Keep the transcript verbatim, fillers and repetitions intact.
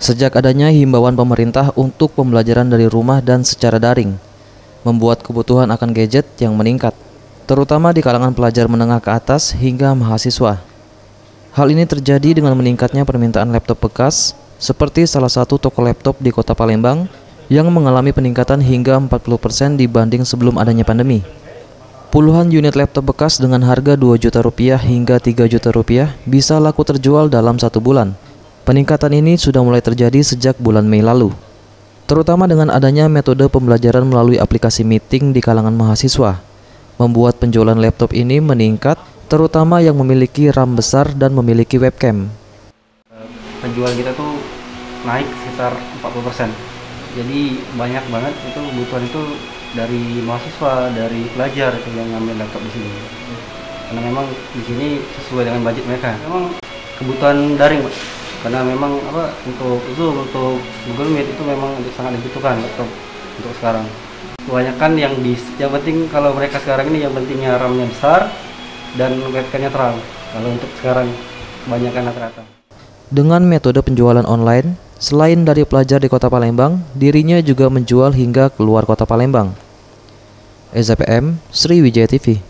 Sejak adanya himbauan pemerintah untuk pembelajaran dari rumah dan secara daring, membuat kebutuhan akan gadget yang meningkat, terutama di kalangan pelajar menengah ke atas hingga mahasiswa. Hal ini terjadi dengan meningkatnya permintaan laptop bekas, seperti salah satu toko laptop di Kota Palembang yang mengalami peningkatan hingga empat puluh persen dibanding sebelum adanya pandemi. Puluhan unit laptop bekas dengan harga dua juta rupiah hingga tiga juta rupiah bisa laku terjual dalam satu bulan. Peningkatan ini sudah mulai terjadi sejak bulan Mei lalu, terutama dengan adanya metode pembelajaran melalui aplikasi meeting di kalangan mahasiswa, membuat penjualan laptop ini meningkat, terutama yang memiliki RAM besar dan memiliki webcam. Penjualan kita tuh naik sekitar empat puluh persen. Jadi banyak banget itu kebutuhan itu dari mahasiswa, dari pelajar itu yang ngambil laptop di sini. Karena memang di sini sesuai dengan budget mereka. Memang kebutuhan daring, Pak. Karena memang apa untuk Zoom, untuk Google Meet itu memang sangat dibutuhkan laptop untuk sekarang. Kebanyakan yang di yang penting kalau mereka sekarang ini yang pentingnya RAM-nya besar dan webcam-nya terang. Kalau untuk sekarang kebanyakan rata-rata. Dengan metode penjualan online, selain dari pelajar di Kota Palembang, dirinya juga menjual hingga keluar Kota Palembang. S P M Sriwijaya T V.